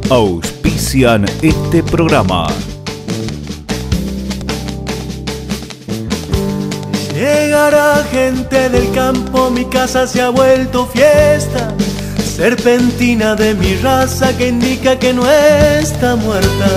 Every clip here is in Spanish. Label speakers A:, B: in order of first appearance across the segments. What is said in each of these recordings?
A: auspician este programa.
B: Llegará gente del campo, mi casa se ha vuelto fiesta, serpentina de mi raza que indica que no está muerta.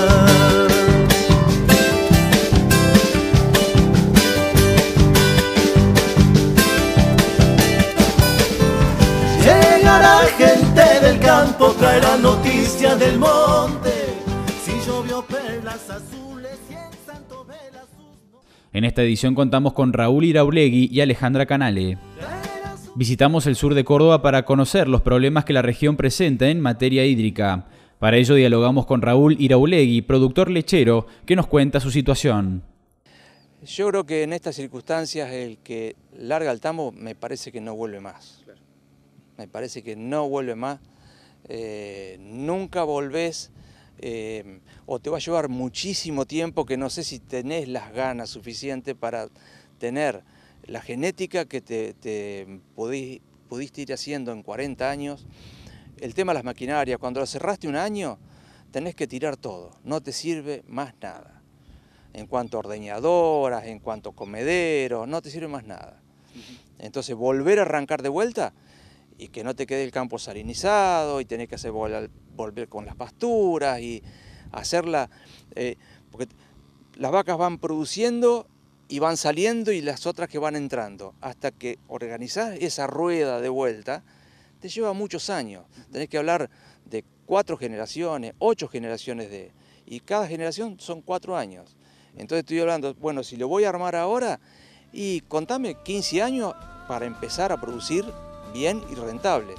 B: Llegará gente del campo, traerá noticias del monte, si llovió perlas azules y en Santo Vela sus...
C: En esta edición contamos con Raúl Iraulegui y Alejandra Canale. Visitamos el sur de Córdoba para conocer los problemas que la región presenta en materia hídrica. Para ello dialogamos con Raúl Iraulegui, productor lechero, que nos cuenta su situación.
D: Yo creo que en estas circunstancias el que larga el tambo me parece que no vuelve más. Me parece que no vuelve más. Nunca volvés. O te va a llevar muchísimo tiempo que no sé si tenés las ganas suficientes para tener la genética que te pudiste ir haciendo en 40 años. El tema de las maquinarias, cuando lo cerraste un año, tenés que tirar todo, no te sirve más nada. En cuanto a ordeñadoras, en cuanto a comederos, no te sirve más nada. Entonces volver a arrancar de vuelta y que no te quede el campo salinizado y tenés que hacer volver con las pasturas y hacerla, porque las vacas van produciendo y van saliendo y las otras que van entrando, hasta que organizás esa rueda de vuelta, te lleva muchos años. Tenés que hablar de 4 generaciones, 8 generaciones y cada generación son 4 años. Entonces estoy hablando, bueno, si lo voy a armar ahora, y contame 15 años para empezar a producir bien y rentable.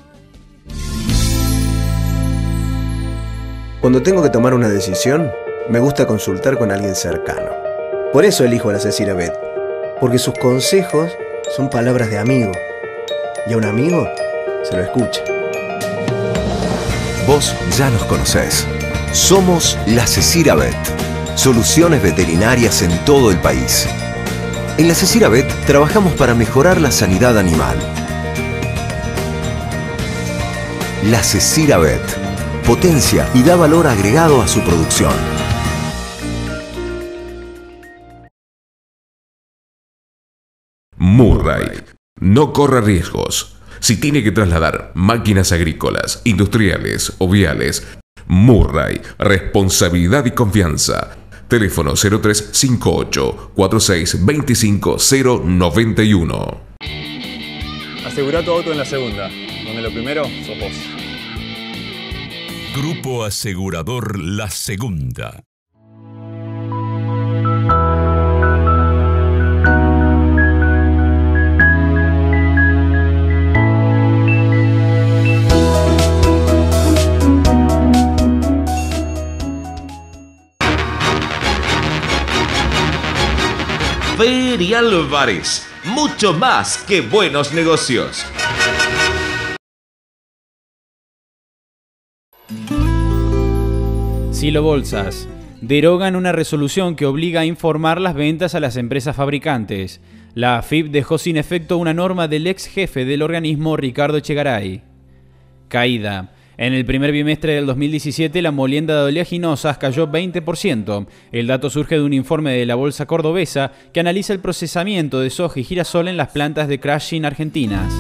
E: Cuando tengo que tomar una decisión, me gusta consultar con alguien cercano. Por eso elijo a la Cecira Bet, porque sus consejos son palabras de amigo, y a un amigo se lo escucha.
F: Vos ya nos conocés. Somos la Cecira Bet, soluciones veterinarias en todo el país. En la Cecira Bet trabajamos para mejorar la sanidad animal. La Cecira Bet potencia y da valor agregado a su producción.
G: Murray. No corra riesgos. Si tiene que trasladar máquinas agrícolas, industriales o viales, Murray. Responsabilidad y confianza. Teléfono 0358 46 25 091.
H: Asegura tu auto en la segunda, donde lo primero sos vos.
A: Grupo Asegurador La Segunda.
I: Feria Álvarez, mucho más que buenos negocios.
C: Silo Bolsas. Derogan una resolución que obliga a informar las ventas a las empresas fabricantes. La AFIP dejó sin efecto una norma del ex jefe del organismo, Ricardo Echegaray. Caída. En el primer bimestre del 2017, la molienda de oleaginosas cayó 20%. El dato surge de un informe de la Bolsa Cordobesa que analiza el procesamiento de soja y girasol en las plantas de crushing argentinas.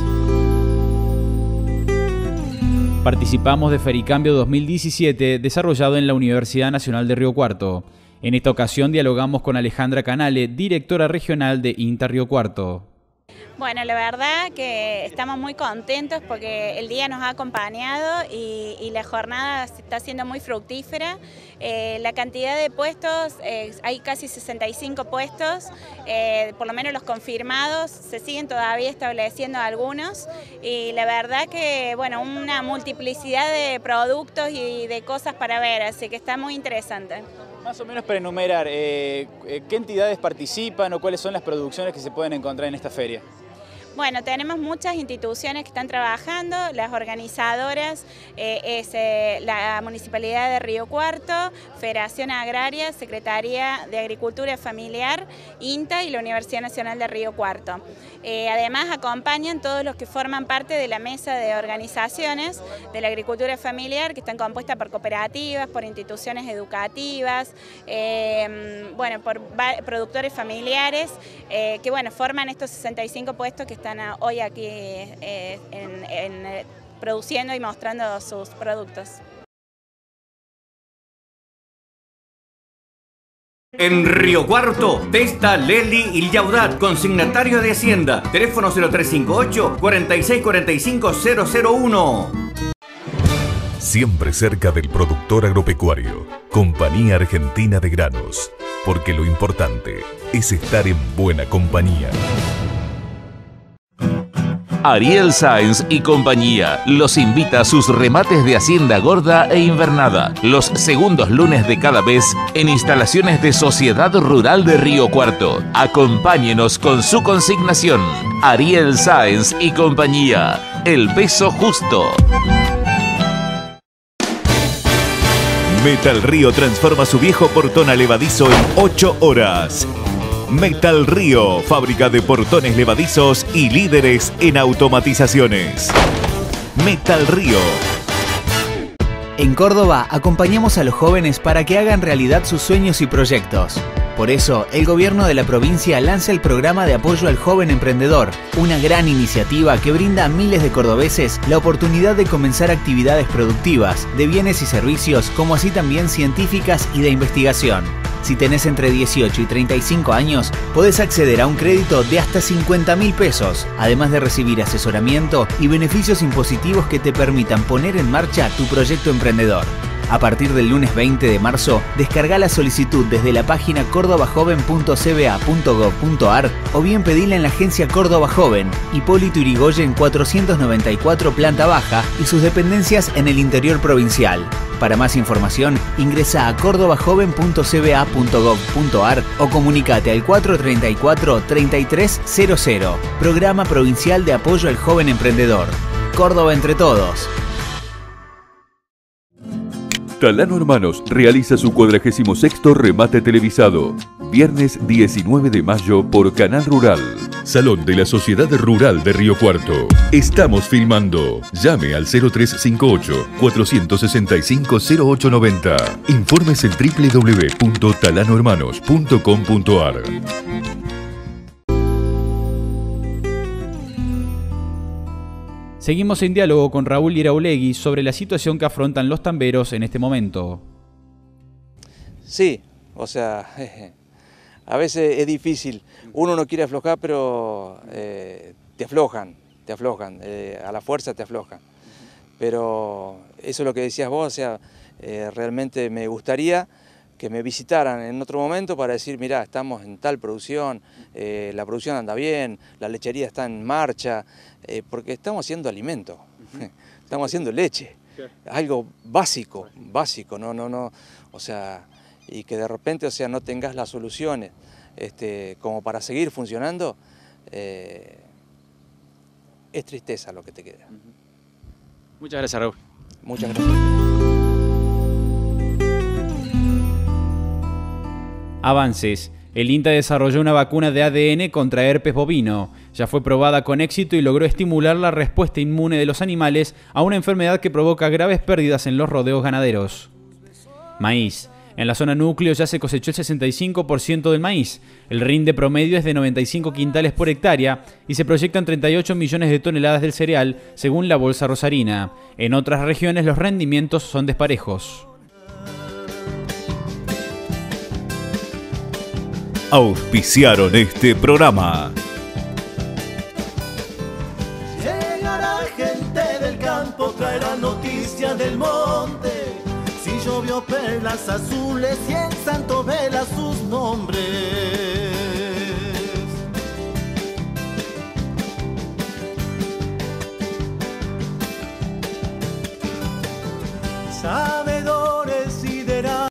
C: Participamos de Fericambio 2017, desarrollado en la Universidad Nacional de Río Cuarto. En esta ocasión dialogamos con Alejandra Canale, directora regional de INTA Río Cuarto.
J: Bueno, la verdad que estamos muy contentos porque el día nos ha acompañado y la jornada está siendo muy fructífera. La cantidad de puestos, hay casi 65 puestos, por lo menos los confirmados, se siguen todavía estableciendo algunos y la verdad que, bueno, una multiplicidad de productos y de cosas para ver, así que está muy interesante.
H: Más o menos para enumerar, ¿qué entidades participan o cuáles son las producciones que se pueden encontrar en esta feria?
J: Bueno, tenemos muchas instituciones que están trabajando, las organizadoras es la Municipalidad de Río Cuarto, Federación Agraria, Secretaría de Agricultura Familiar, INTA y la Universidad Nacional de Río Cuarto. Además acompañan todos los que forman parte de la mesa de organizaciones de la agricultura familiar, que están compuestas por cooperativas, por instituciones educativas, bueno, por productores familiares, que bueno, forman estos 65 puestos que están hoy aquí produciendo y mostrando sus productos.
K: En Río Cuarto, Testa, Leli y Yaudat, consignatario de Hacienda. Teléfono 0358 4645-001.
A: Siempre cerca del productor agropecuario, Compañía Argentina de Granos, porque lo importante es estar en buena compañía.
I: Ariel Sáenz y compañía los invita a sus remates de Hacienda Gorda e Invernada, los segundos lunes de cada mes en instalaciones de Sociedad Rural de Río Cuarto. Acompáñenos con su consignación. Ariel Sáenz y compañía, el peso justo.
A: Metal Río transforma su viejo portón a levadizo en 8 horas. Metal Río, fábrica de portones levadizos y líderes en automatizaciones. Metal Río.
L: En Córdoba acompañamos a los jóvenes para que hagan realidad sus sueños y proyectos. Por eso, el gobierno de la provincia lanza el programa de apoyo al joven emprendedor, una gran iniciativa que brinda a miles de cordobeses la oportunidad de comenzar actividades productivas, de bienes y servicios, como así también científicas y de investigación. Si tenés entre 18 y 35 años, podés acceder a un crédito de hasta 50.000 pesos, además de recibir asesoramiento y beneficios impositivos que te permitan poner en marcha tu proyecto emprendedor. A partir del lunes 20 de marzo, descarga la solicitud desde la página cordobajoven.cba.gov.ar o bien pedila en la agencia Córdoba Joven, Hipólito Yrigoyen 494 planta baja y sus dependencias en el interior provincial. Para más información, ingresa a cordobajoven.cba.gov.ar o comunicate al 434-3300, Programa Provincial de Apoyo al Joven Emprendedor. Córdoba entre todos.
M: Talano Hermanos realiza su 46º remate televisado. Viernes 19 de mayo por Canal Rural.
A: Salón de la Sociedad Rural de Río Cuarto. Estamos filmando. Llame al 0358-465-0890. Informes en www.talanohermanos.com.ar.
C: Seguimos en diálogo con Raúl Iraulegui sobre la situación que afrontan los tamberos en este momento.
D: Sí, o sea, a veces es difícil. Uno no quiere aflojar, pero te aflojan, a la fuerza te aflojan. Pero eso es lo que decías vos, o sea, realmente me gustaría que me visitaran en otro momento para decir, mirá, estamos en tal producción, la producción anda bien, la lechería está en marcha, porque estamos haciendo alimento, estamos haciendo leche, algo básico, no, o sea, y que de repente, o sea, no tengas las soluciones como para seguir funcionando, es tristeza lo que te queda.
C: Muchas gracias, Raúl.
D: Muchas gracias.
C: Avances. El INTA desarrolló una vacuna de ADN contra herpes bovino. Ya fue probada con éxito y logró estimular la respuesta inmune de los animales a una enfermedad que provoca graves pérdidas en los rodeos ganaderos. Maíz. En la zona núcleo ya se cosechó el 65% del maíz. El rinde promedio es de 95 quintales por hectárea y se proyectan 38 millones de toneladas del cereal, según la Bolsa Rosarina. En otras regiones los rendimientos son desparejos.
A: Auspiciaron este programa.
B: Llegará gente del campo, traerá noticias del monte. Si llovió perlas azules y en Santo vela sus nombres.